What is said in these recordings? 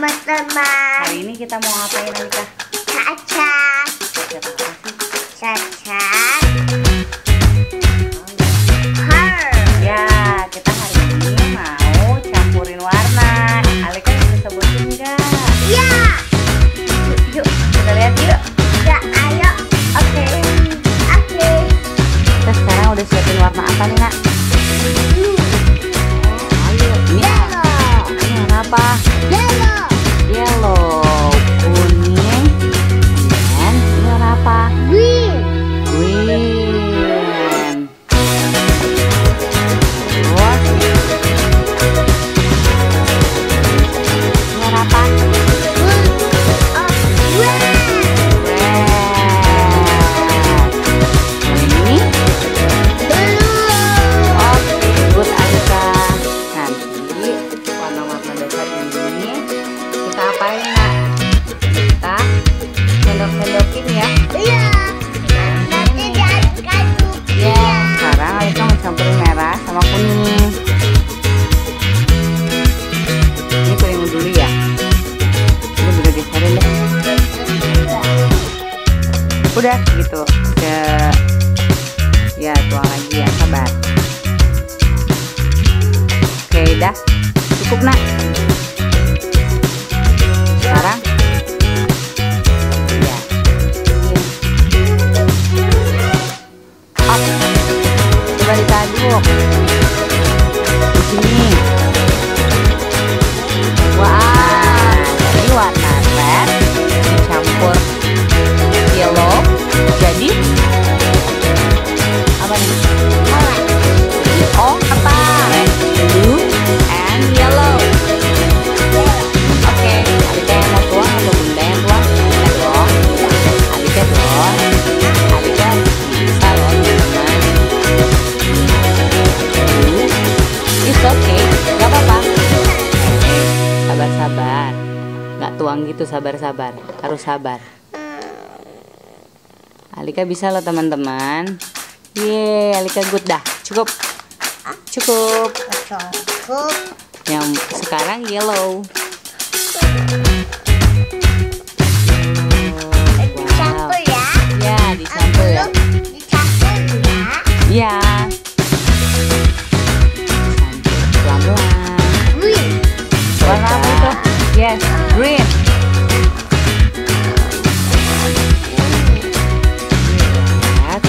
teman-teman. Hari ini kita mau ngapain, Alika? Cacat. Cacat apa sih? Cacat. Ya, kita hari ini mau campurin warna. Alika bisa sebutin nggak? Ya. Yuk, kita lihat yuk. Ya, ayo. Oke. Kita sekarang udah siapin warna apa nih, Nak? Ayo, ini warna apa? Yellow, kuning, dan ini warna apa? Green. Terus ini warna apa? Ini good, Alika. Nanti warna-warna dasar ini kita apain, Nak? Kita sendok-sendokin ya. Iya. Nanti diaduk-aduk. Ya, sekarang Alika mau campurin merah sama kuning. Ini kuning dulu ya. Ini udah geserin deh. Udah gitu. Ya, tuang lagi ya, sabar. Oke, dah. Cukup, Nak. Sekarang ya. Up. Coba ditaduk. Di sini. Wah, jadi warna red dicampur yellow jadi apa nih? Jadi apa? Red, blue, and yellow. Oke, Alika yang mau tuang atau Bunda yang tuang? Alika dong. Alika dong. Alika bisa loh, teman-teman. It's okay, gak apa-apa. Sabar-sabar. Gak tuang gitu, sabar-sabar. Harus sabar. Alika bisa loh, teman-teman. Yeay, Alika good dah. Cukup. Cukup. Cukup. Yang sekarang yellow. Dicampur ya. Ya, dicampur ya. Dicampur ya. Ya. Campur pelan-pelan. Green. Warna apa itu? Yes, green. Red.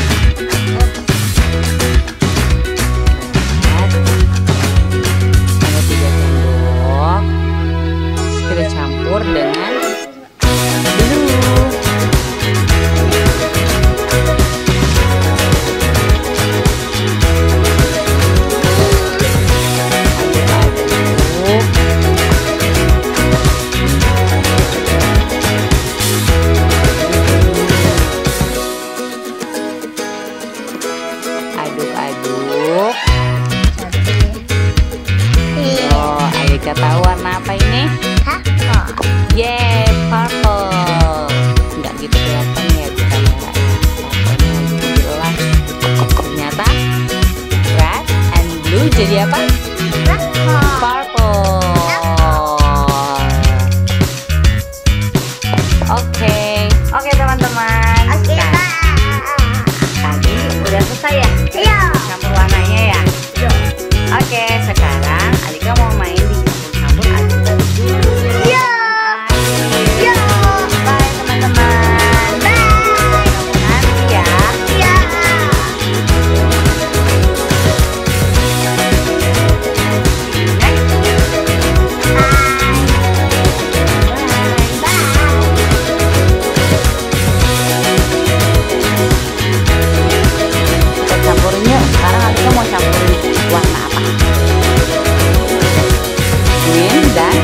Ada 3 sendok. Terus kita campur dengan blue. Aduk-aduk. Oh, Alika tahu warna apa ini? Hah? Yeah, purple. Nggak gitu kelihatan ya di kamera ya. Purple-nya lebih jelas. Ternyata red and blue jadi apa? Purple. Oke, teman-teman. Oke, Nah, Pak. tadi udah selesai ya? Iya. Campur warnanya ya. Oke, sekarang Alika mau main di campur-campur aduk-aduk dulu. Iya. Iya. Bye teman-teman. Bye. Nanti ya. Iya. Kita campurin yuk. Sekarang Alika mau campurin warna apa? Green dan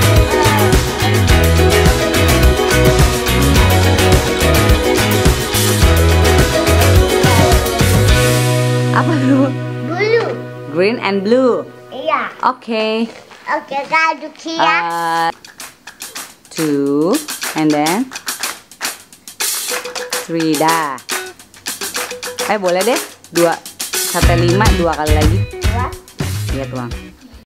apa dulu? Blue. Green and blue. Iya. Oke. Oke, aduk ya. 2 and then 3 dah. Boleh deh 2 sampai 5 2 kali lagi. Dua. Iya tuang.